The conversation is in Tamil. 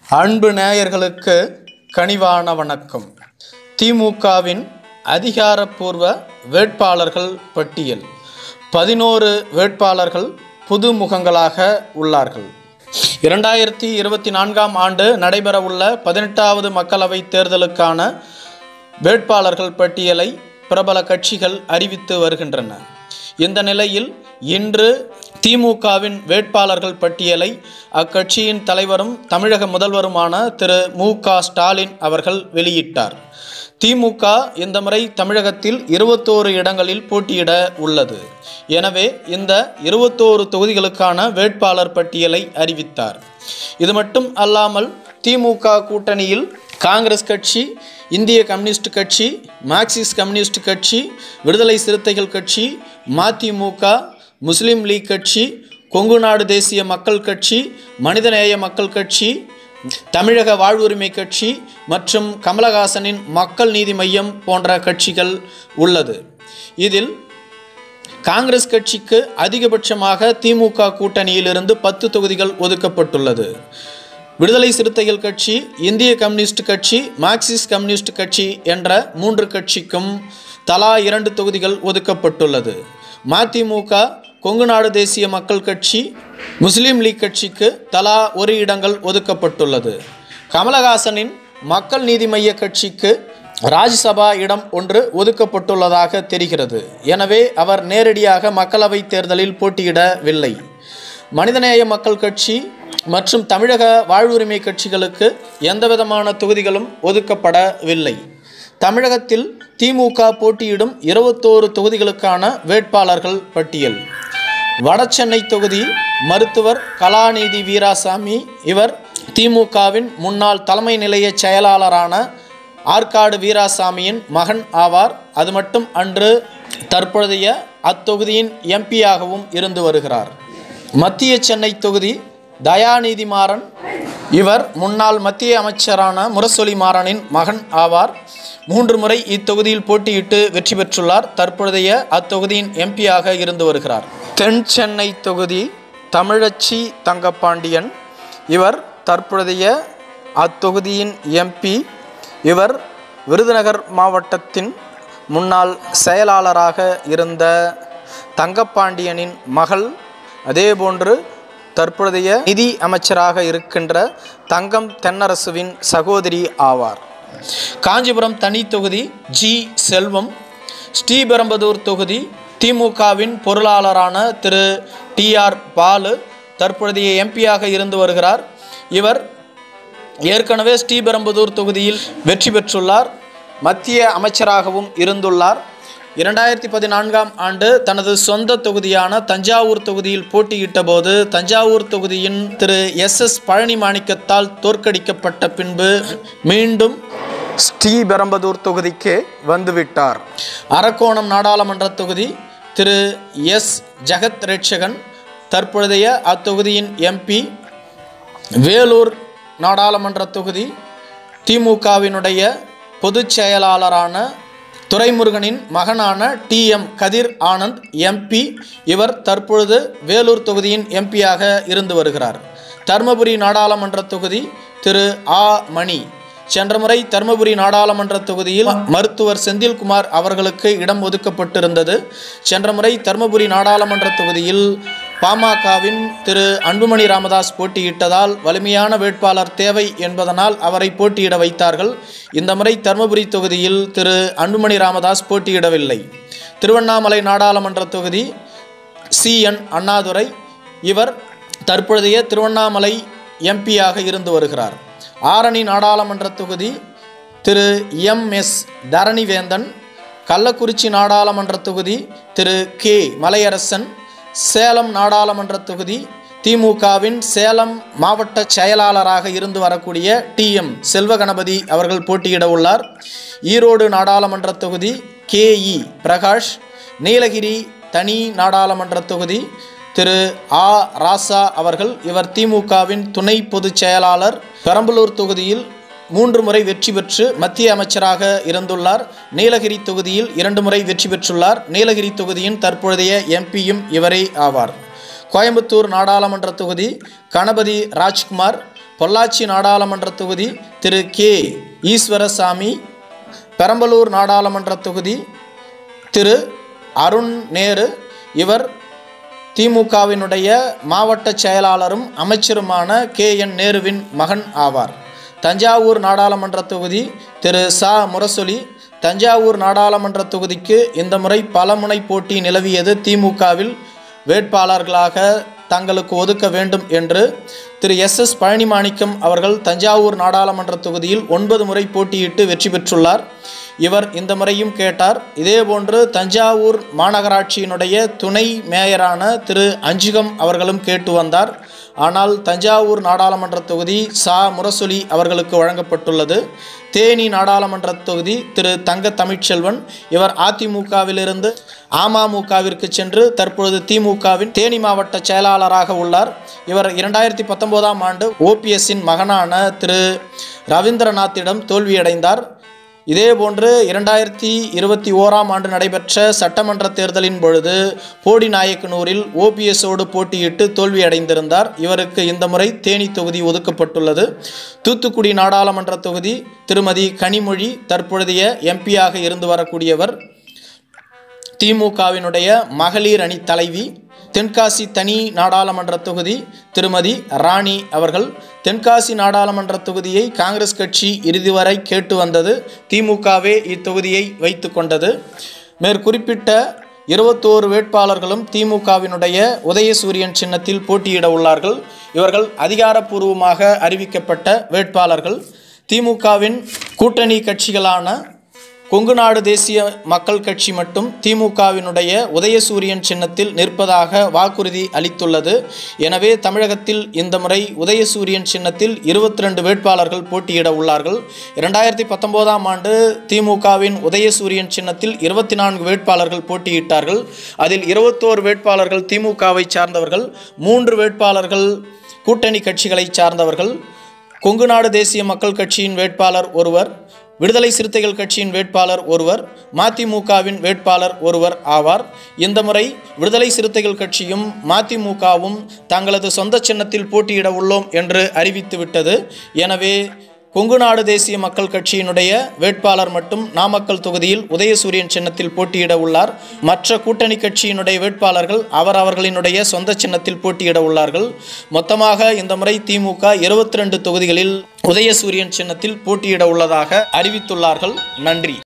அன்பு நேயர்களுக்கு கனிவான வணக்கம். திமுகவின் அதிகாரப்பூர்வ வேட்பாளர்கள் பட்டியல் 11 வேட்பாளர்கள் புதுமுகங்களாக உள்ளார்கள். 2024ஆம் ஆண்டு நடைபெறவுள்ள 18வது மக்களவைத் தேர்தலுக்கான வேட்பாளர்கள் பட்டியலை பிரபல கட்சிகள் அறிவித்து வருகின்றன. இந்த நிலையில் இன்று திமுகவின் வேட்பாளர்கள் பட்டியலை அக்கட்சியின் தலைவரும் தமிழக முதல்வருமான திரு மு.க. ஸ்டாலின் அவர்கள் வெளியிட்டார். திமுக இந்த முறை தமிழகத்தில் 21 இடங்களில் போட்டியிட உள்ளது. எனவே இந்த 21 தொகுதிகளுக்கான வேட்பாளர் பட்டியலை அறிவித்தார். இது மட்டும் அல்லாமல் திமுக கூட்டணியில் காங்கிரஸ் கட்சி, இந்திய கம்யூனிஸ்ட் கட்சி, மார்க்சிஸ்ட் கம்யூனிஸ்ட் கட்சி, விடுதலை சிறுத்தைகள் கட்சி, மதிமுக, முஸ்லீம் லீக் கட்சி, கொங்கு நாடு தேசிய மக்கள் கட்சி, மனிதநேய மக்கள் கட்சி, தமிழக வாழ்வுரிமை கட்சி மற்றும் கமலஹாசனின் மக்கள் நீதி மையம் போன்ற கட்சிகள் உள்ளது. இதில் காங்கிரஸ் கட்சிக்கு அதிகபட்சமாக திமுக கூட்டணியிலிருந்து 10 தொகுதிகள் ஒதுக்கப்பட்டுள்ளது. விடுதலை சிறுத்தைகள் கட்சி, இந்திய கம்யூனிஸ்ட் கட்சி, மார்க்சிஸ்ட் கம்யூனிஸ்ட் கட்சி என்ற 3 கட்சிக்கும் தலா 2 தொகுதிகள் ஒதுக்கப்பட்டுள்ளது. மதிமுக, கொங்கு நாடு தேசிய மக்கள் கட்சி, முஸ்லீம் லீக் கட்சிக்கு தலா 1 இடங்கள் ஒதுக்கப்பட்டுள்ளது. கமலஹாசனின் மக்கள் நீதி மைய கட்சிக்கு ராஜ்யசபா இடம் 1 ஒதுக்கப்பட்டுள்ளதாக தெரிகிறது. எனவே அவர் நேரடியாக மக்களவைத் தேர்தலில் போட்டியிடவில்லை. மனிதநேய மக்கள் கட்சி மற்றும் தமிழக வாழ்வுரிமை கட்சிகளுக்கு எந்தவிதமான தொகுதிகளும் ஒதுக்கப்படவில்லை. தமிழகத்தில் திமுக போட்டியிடும் 21 தொகுதிகளுக்கான வேட்பாளர்கள் பட்டியல். வடசென்னை தொகுதி மருத்துவர் கலாநிதி வீராசாமி. இவர் திமுகவின் முன்னாள் தலைமை நிலைய செயலாளரான ஆற்காடு வீராசாமியின் மகன் ஆவார். அது மட்டும் அன்று தற்பொழுதைய அத்தொகுதியின் எம்பியாகவும் இருந்து வருகிறார். மத்திய சென்னை தொகுதி தயாநிதி மாறன். இவர் முன்னாள் மத்திய அமைச்சரான முரசொலி மாறனின் மகன் ஆவார். 3 முறை இத்தொகுதியில் போட்டியிட்டு வெற்றி பெற்றுள்ளார். தற்பொழுதைய அத்தொகுதியின் எம்பியாக இருந்து வருகிறார். தென் சென்னை தொகுதி தமிழச்சி தங்கப்பாண்டியன். இவர் தற்பொழுதைய அத்தொகுதியின் எம்பி. இவர் விருதுநகர் மாவட்டத்தின் முன்னாள் செயலாளராக இருந்த தங்கப்பாண்டியனின் மகள். அதேபோன்று தற்பொழுதைய நிதி அமைச்சராக இருக்கின்ற தங்கம் தென்னரசுவின் சகோதரி ஆவார். காஞ்சிபுரம் தனி தொகுதி ஜி. செல்வம். ஸ்ரீபெரும்புதூர் தொகுதி திமுகவின் பொருளாளரான திரு டி.ஆர். பாலு தற்பொழுதைய எம்பியாக இருந்து வருகிறார். இவர் ஏற்கனவே ஸ்ரீபெரும்புதூர் தொகுதியில் வெற்றி பெற்றுள்ளார். மத்திய அமைச்சராகவும் இருந்துள்ளார். 2014ஆம் ஆண்டு தனது சொந்த தொகுதியான தஞ்சாவூர் தொகுதியில் போட்டியிட்ட போது தஞ்சாவூர் தொகுதியின் திரு எஸ். பழனி மாணிக்கத்தால் தோற்கடிக்கப்பட்ட பின்பு மீண்டும் ஸ்ரீபெரும்புதூர் தொகுதிக்கு வந்துவிட்டார். அரக்கோணம் நாடாளுமன்ற தொகுதி திரு எஸ். ஜெகத் ரட்சகன் தற்பொழுதைய அத்தொகுதியின் எம்பி. வேலூர் நாடாளுமன்ற தொகுதி திமுகவினுடைய பொதுச் செயலாளரான துரைமுருகனின் மகனான டி.எம். கதிர் ஆனந்த் எம்பி. இவர் தற்பொழுது வேலூர் தொகுதியின் எம்பியாக இருந்து வருகிறார். தர்மபுரி நாடாளுமன்ற தொகுதி திரு ஆ. மணி. சென்ற முறை தர்மபுரி நாடாளுமன்ற தொகுதியில் மருத்துவர் செந்தில்குமார் அவர்களுக்கு இடம் ஒதுக்கப்பட்டிருந்தது. சென்ற முறை தர்மபுரி நாடாளுமன்ற தொகுதியில் பாமகவின் திரு அன்புமணி ராமதாஸ் போட்டியிட்டதால் வலிமையான வேட்பாளர் தேவை என்பதனால் அவரை போட்டியிட வைத்தார்கள். இந்த முறை தர்மபுரி தொகுதியில் திரு அன்புமணி ராமதாஸ் போட்டியிடவில்லை. திருவண்ணாமலை நாடாளுமன்ற தொகுதி சி.என். அண்ணாதுரை. இவர் தற்பொழுதைய திருவண்ணாமலை எம்பியாக இருந்து வருகிறார். ஆரணி நாடாளுமன்ற தொகுதி திரு எம்.எஸ். தரணிவேந்தன். கள்ளக்குறிச்சி நாடாளுமன்ற தொகுதி திரு கே. மலையரசன். சேலம் நாடாளுமன்ற தொகுதி திமுகவின் சேலம் மாவட்ட செயலாளராக இருந்து வரக்கூடிய டி.எம். செல்வகணபதி அவர்கள் போட்டியிட உள்ளார். ஈரோடு நாடாளுமன்ற தொகுதி கே.இ. பிரகாஷ். நீலகிரி தனி நாடாளுமன்ற தொகுதி திரு ஆ. ராசா அவர்கள். இவர் திமுகவின் துணை பொதுச் செயலாளர். பெரம்பலூர் தொகுதியில் 3 முறை வெற்றி பெற்று மத்திய அமைச்சராக இருந்துள்ளார். நீலகிரி தொகுதியில் 2 முறை வெற்றி பெற்றுள்ளார். நீலகிரி தொகுதியின் தற்பொழுதைய எம்பியும் இவரே ஆவார். கோயம்புத்தூர் நாடாளுமன்ற தொகுதி கணபதி ராஜ்குமார். பொள்ளாச்சி நாடாளுமன்ற தொகுதி திரு கே ஈஸ்வரசாமி, பெரம்பலூர் நாடாளுமன்ற தொகுதி திரு அருண் நேரு, இவர் திமுகவினுடைய மாவட்ட செயலாளரும் அமைச்சருமான KN நேருவின் மகன் ஆவார். தஞ்சாவூர் நாடாளுமன்ற தொகுதி திரு ச முரசொலி. தஞ்சாவூர் நாடாளுமன்ற தொகுதிக்கு இந்த முறை பலமுனை போட்டி நிலவியது. திமுகவில் வேட்பாளர்களாக தங்களுக்கு ஒதுக்க வேண்டும் என்று திரு SS பழனிமாணிக்கம் அவர்கள் தஞ்சாவூர் நாடாளுமன்ற தொகுதியில் 9 முறை போட்டியிட்டு வெற்றி பெற்றுள்ளார். இவர் இந்த முறையும் கேட்டார். இதேபோன்று தஞ்சாவூர் மாநகராட்சியினுடைய துணை மேயரான திரு அஞ்சுகம் அவர்களும் கேட்டு வந்தார். ஆனால் தஞ்சாவூர் நாடாளுமன்ற தொகுதி ச முரசொலி அவர்களுக்கு வழங்கப்பட்டுள்ளது. தேனி நாடாளுமன்ற தொகுதி திரு தங்க தமிழ்ச்செல்வன், இவர் அதிமுகவிலிருந்து அமமுகவிற்கு சென்று தற்பொழுது திமுகவின் தேனி மாவட்ட செயலாளராக உள்ளார். இவர் 2019ஆம் ஆண்டு OPSன் மகனான திரு ரவீந்திரநாத்திடம் தோல்வியடைந்தார். இதேபோன்று 2021ஆம் ஆண்டு நடைபெற்ற சட்டமன்ற தேர்தலின் பொழுது போடிநாயக்கனூரில் OPSோடு போட்டியிட்டு தோல்வியடைந்திருந்தார். இவருக்கு இந்த முறை தேனி தொகுதி ஒதுக்கப்பட்டுள்ளது. தூத்துக்குடி நாடாளுமன்ற தொகுதி திருமதி கனிமொழி தற்பொழுதைய MP-யாக இருந்து வரக்கூடியவர். திமுகவினுடைய மகளிர் அணி தலைவி. தென்காசி தனி நாடாளுமன்ற தொகுதி திருமதி ராணி அவர்கள். தென்காசி நாடாளுமன்ற தொகுதியை காங்கிரஸ் கட்சி இறுதி வரை கேட்டு வந்தது. திமுகவே இத்தொகுதியை வைத்து கொண்டது. மேற்குறிப்பிட்ட 21 வேட்பாளர்களும் திமுகவினுடைய உதயசூரியன் சின்னத்தில் போட்டியிட உள்ளார்கள். இவர்கள் அதிகாரப்பூர்வமாக அறிவிக்கப்பட்ட வேட்பாளர்கள். திமுகவின் கூட்டணி கட்சிகளான கொங்குநாடு தேசிய மக்கள் கட்சி மட்டும் திமுகவினுடைய உதயசூரியன் சின்னத்தில் நிற்பதாக வாக்குறுதி அளித்துள்ளது. எனவே தமிழகத்தில் இந்த முறை உதயசூரியன் சின்னத்தில் 22 வேட்பாளர்கள் போட்டியிட உள்ளார்கள். 2019ஆம் ஆண்டு திமுகவின் உதயசூரியன் சின்னத்தில் 24 வேட்பாளர்கள் போட்டியிட்டார்கள். அதில் 21 வேட்பாளர்கள் திமுகவை சார்ந்தவர்கள், 3 வேட்பாளர்கள் கூட்டணி கட்சிகளை சார்ந்தவர்கள். கொங்குநாடு தேசிய மக்கள் கட்சியின் வேட்பாளர் ஒருவர், விடுதலை சிறுத்தைகள் கட்சியின் வேட்பாளர் ஒருவர், மதிமுகவின் வேட்பாளர் ஒருவர் ஆவார். இந்த முறை விடுதலை சிறுத்தைகள் கட்சியும் மதிமுகவும் தங்களது சொந்த சின்னத்தில் போட்டியிட உள்ளோம் என்று அறிவித்துவிட்டது. எனவே கொங்குநாடு தேசிய மக்கள் கட்சியினுடைய வேட்பாளர் மட்டும் நாமக்கல் தொகுதியில் உதயசூரியன் சின்னத்தில் போட்டியிட உள்ளார். மற்ற கூட்டணி கட்சியினுடைய வேட்பாளர்கள் அவர்களினுடைய சொந்த சின்னத்தில் போட்டியிட உள்ளார்கள். மொத்தமாக இந்த முறை திமுக 22 தொகுதிகளில் உதயசூரியன் சின்னத்தில் போட்டியிட உள்ளதாக அறிவித்துள்ளார்கள். நன்றி.